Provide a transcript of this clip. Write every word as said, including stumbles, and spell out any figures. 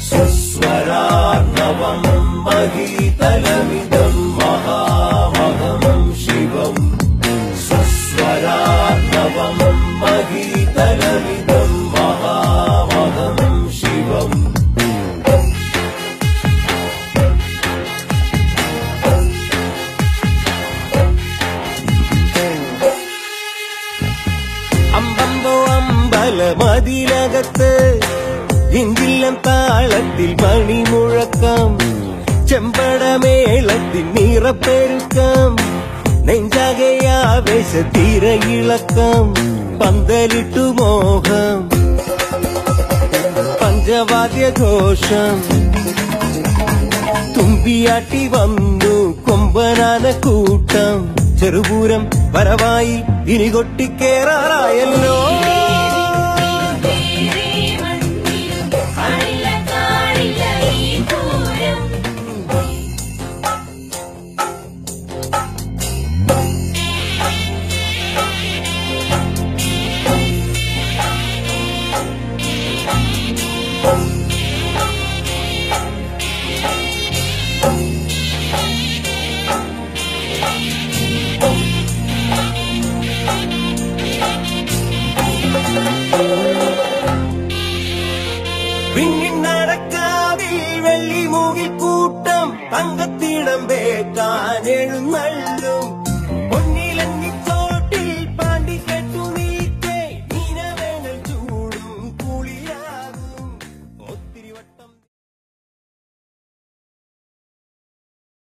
സുസ്വരാർണവം മഹീതലമിദം മഹാമഹം ശിവം സുസ്വരാർണവം മഹീതലമിദം മഹാമഹം ശിവം അമ്പമ്പോ അമ്പലമതിലകത്ത് ഇഞ്ചില്ലം താളത്തിൽ മണിമുഴക്കം ചെമ്പടമേളത്തിൽ നിറപ്പെരുക്കം നെഞ്ചകയാവേശ തിരയിളക്കം പന്തലിട്ടു മോഹം പഞ്ചവാദ്യഘോഷം തുമ്പിയാട്ടി വന്നു കൊമ്പനാന കൂട്ടം ചെറുപൂരം വരവായി ഇനി കൊട്ടിക്കേറാറായല്ലോ പിന്നിന്നടക്കാവിൽ വെള്ളിമൂകിൽ കൂട്ടം തങ്കത്തിടം വേക്കാൻ എഴുന്നള്ളി